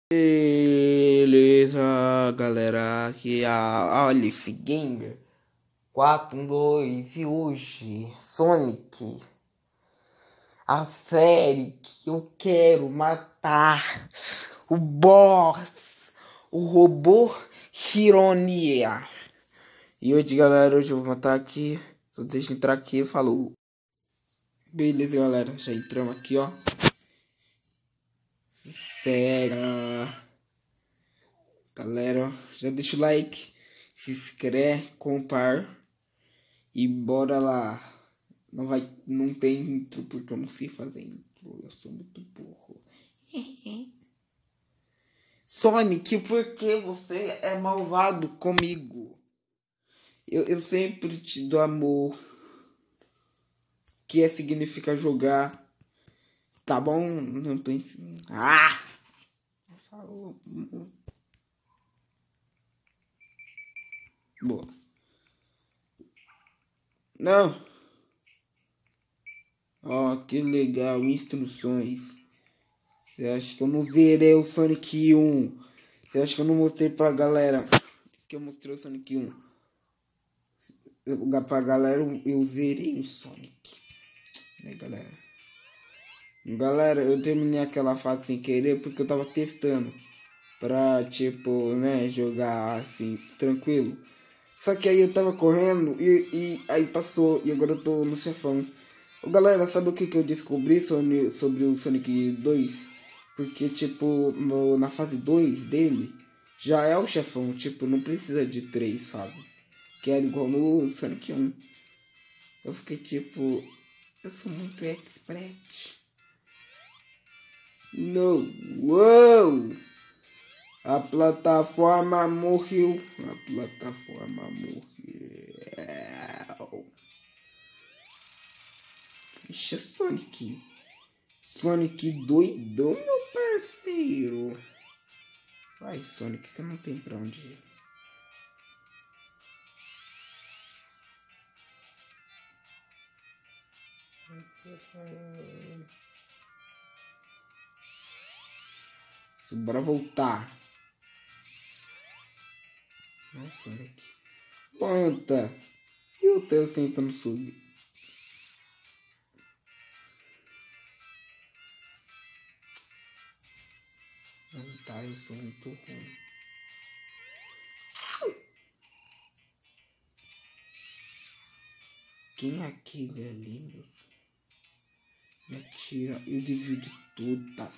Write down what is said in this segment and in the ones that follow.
Beleza, galera, aqui é a Olive Gamer 412 e hoje Sonic, a série que eu quero matar o boss, o robô Hironia. E hoje, galera, hoje eu vou matar aqui, só deixa eu entrar aqui, falou. Beleza, galera, já entramos aqui, ó. Pega. Galera, já deixa o like, se inscreve, compar e bora lá. Não tem intro porque eu não sei fazer intro, eu sou muito burro. Sonic, por que você é malvado comigo? Eu sempre te dou amor, que significa jogar. Tá bom? Não pense. Ah! Falou. Boa. Não. Ó, que legal, instruções. Você acha que eu não zerei o Sonic 1? Você acha que eu não mostrei pra galera que eu mostrei o Sonic 1? Pra galera, eu zerei o Sonic. Né, galera? Galera, eu terminei aquela fase sem querer porque eu tava testando. Pra, tipo, né, jogar assim, tranquilo. Só que aí eu tava correndo e aí passou e agora eu tô no chefão. Galera, sabe o que eu descobri sobre o Sonic 2? Porque, tipo, na fase 2 dele, já é o chefão. Tipo, não precisa de 3 fases. Que era igual no Sonic 1. Eu fiquei, tipo, eu sou muito expert. No, uou! A plataforma morreu. A plataforma morreu. Ixi, Sonic. Sonic doidão, meu parceiro. Vai, Sonic, você não tem pra onde ir. Bora voltar. Não, Sonic. Planta. E o Tails tentando subir. Não tá, eu sou muito ruim. Quem é aquele ali, meu? Me atira. Eu desvio de todas.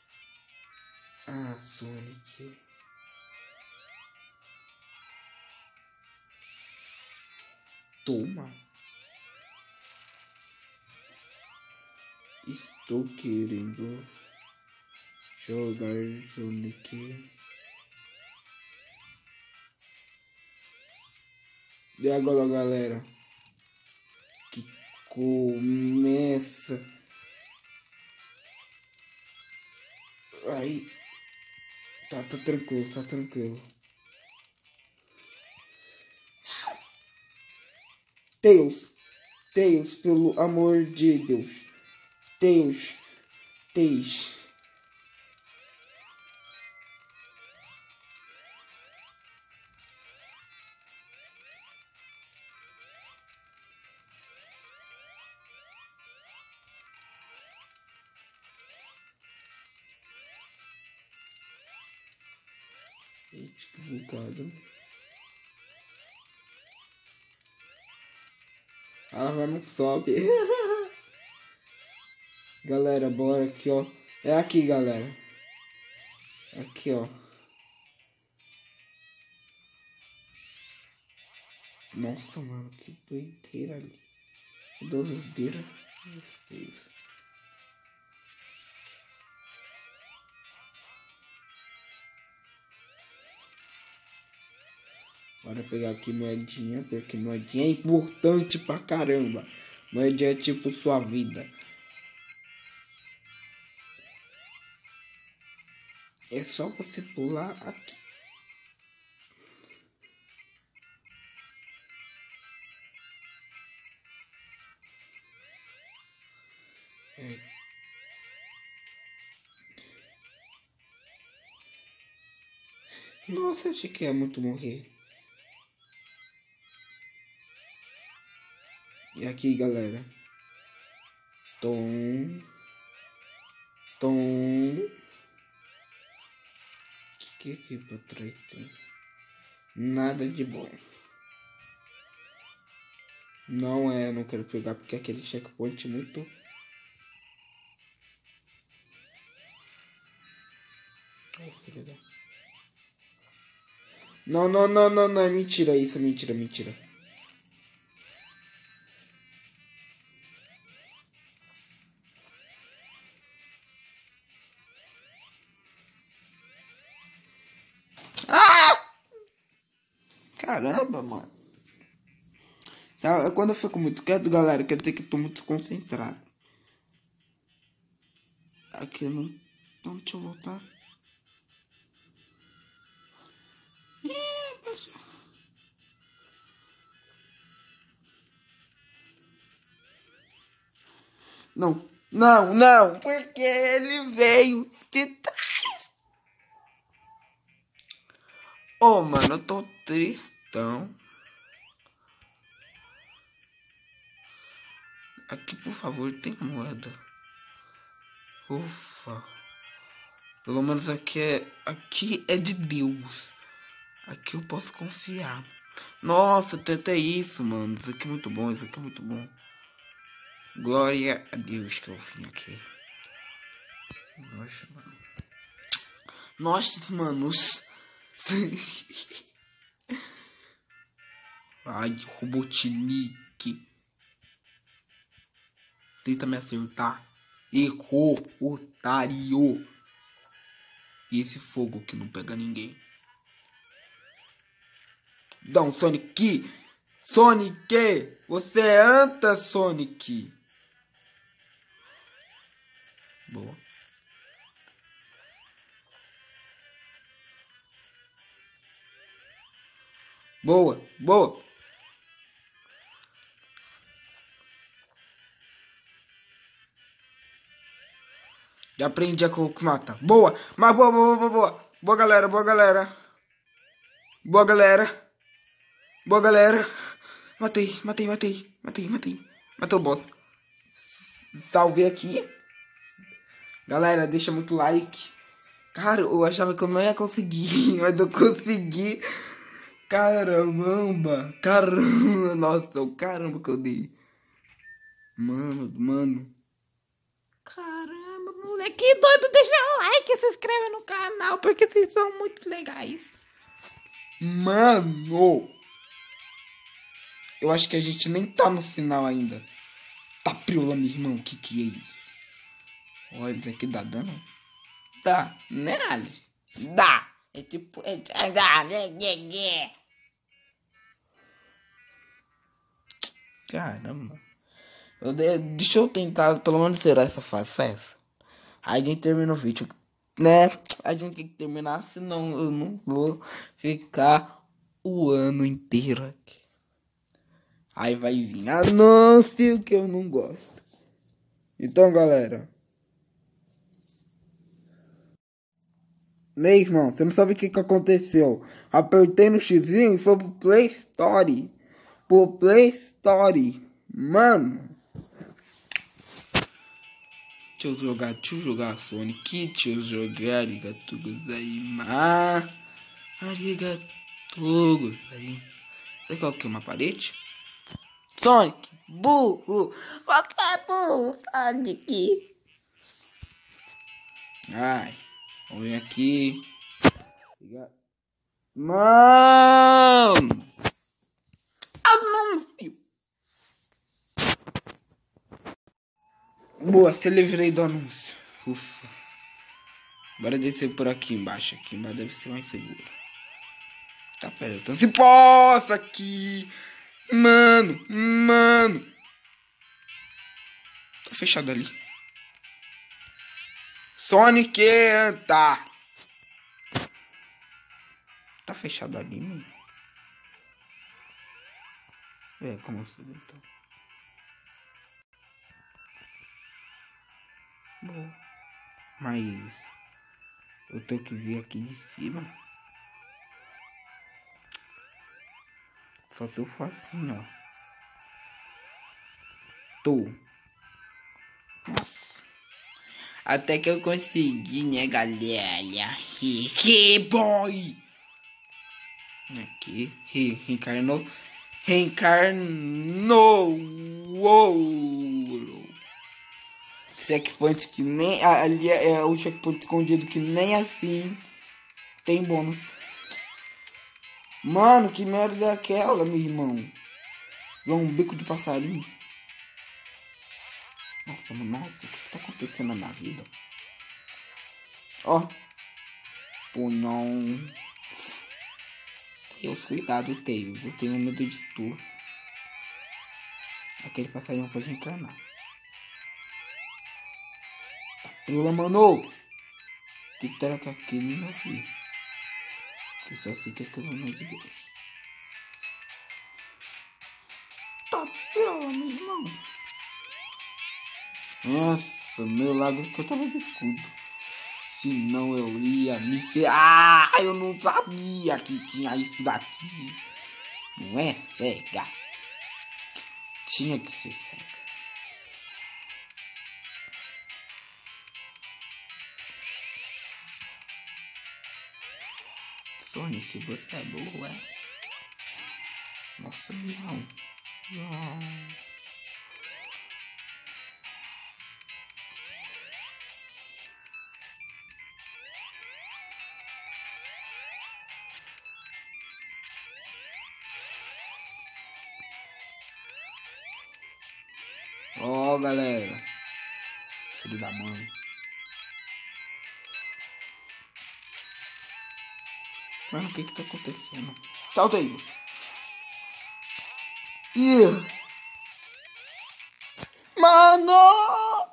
Ah, Sonic. Toma. Estou querendo jogar Sonic. E agora, galera, que começa. Aí. Tá tranquilo, tá tranquilo. Tails. Tails, pelo amor de Deus. Tails. Tails. Eita, que bugado. Ela não sobe. Galera, bora aqui, ó. É aqui, galera. Aqui, ó. Nossa, mano, que doideira ali. Que doideira. Meu Deus. Bora pegar aqui moedinha, porque moedinha é importante pra caramba. Moedinha é tipo sua vida. É só você pular aqui. É. Nossa, achei que ia muito morrer. E aqui, galera. Tom. O que aqui pra trás tem? Nada de bom. Não é, não quero pegar porque aquele checkpoint é muito... Oh, filho da... Não, é mentira isso, é mentira. Ah! Caramba, mano. Quando eu fico muito quieto, galera, quer dizer que eu tô muito concentrado. Aqui eu não... Então, deixa eu voltar. Não, porque ele veio de trás. Oh, mano, eu tô tristão. Aqui, por favor, tem moeda. Ufa. Pelo menos aqui é de Deus. Aqui eu posso confiar. Nossa, tem até isso, mano. Isso aqui é muito bom, Glória a Deus que eu vim aqui. Nossa, mano. Nossa, manos. Ai, Robotnik. Tenta me acertar. Errou, otário. E esse fogo que não pega ninguém. Não, Sonic. Sonic. Você é anta, Sonic. Boa. Boa. Já aprendi a que mata. Boa. Mas boa. Boa, galera. Matei. Matou o boss. Salvei aqui. Galera, deixa muito like. Cara, eu achava que eu não ia conseguir, mas eu consegui. Caramba. Nossa, o caramba que eu dei. Mano. Caramba, moleque doido, deixa o like e se inscreve no canal, porque vocês são muito legais. Mano, eu acho que a gente nem tá no final ainda. Tá priola, meu irmão, que é isso? Olha, isso aqui dá dano? Dá, né, Alice? Dá. É tipo... Caramba. Deixa eu tentar pelo menos zerar essa fase, essa. Aí a gente termina o vídeo, né? A gente tem que terminar, senão eu não vou ficar o ano inteiro aqui. Aí vai vir anúncio que eu não gosto. Então, galera. Meu irmão, você não sabe o que aconteceu. Apertei no xizinho e foi pro Play Store. Mano. Deixa eu jogar Sonic. Deixa eu jogar Arigato Gozaimasu. Arigato Gozaimasu. Sabe qual que é uma parede? Sonic, burro. Você é burro, Sonic. Ai, vamos vir aqui. Mano. Anúncio. Boa, se livrei do anúncio. Ufa. Bora descer por aqui embaixo. Aqui embaixo deve ser mais seguro. Tá perto. Se possa aqui. Mano. Tá fechado ali. Sonic, tá. Tá fechado ali, mano. Como assim, então? Bom. Mas eu tenho que vir aqui de cima. Só tu fofinho, ó. Tu. Nossa. Até que eu consegui, né, galera? Que boy! Aqui. Reencarnou. Uou! Checkpoint que nem... Ali é o checkpoint escondido que nem assim tem bônus. Mano, que merda é aquela, meu irmão? É um bico de passarinho. Nossa, o que tá acontecendo na minha vida? Ó. Pô, não. Deus, cuidado, Deus. Eu tenho medo de tu. Aquele passarinho pode encarnar. Pula, mano. O que será que é aquilo, meu filho? Eu só sei que é aquilo, meu de Deus. Tá pela, meu irmão. Nossa, meu lado que eu tava de escudo. Senão eu ia me ferrar. Eu não sabia que tinha isso daqui. Não é cega. Tinha que ser cega. Sonic, você é burro, é? Nossa, não. Ó, galera. Filho da mãe. Mano, o que tá acontecendo? Salta aí. Mano!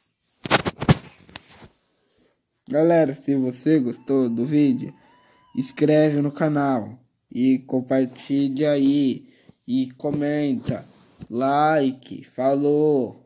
Galera, se você gostou do vídeo, inscreve no canal e compartilha aí e comenta. Like. Falou!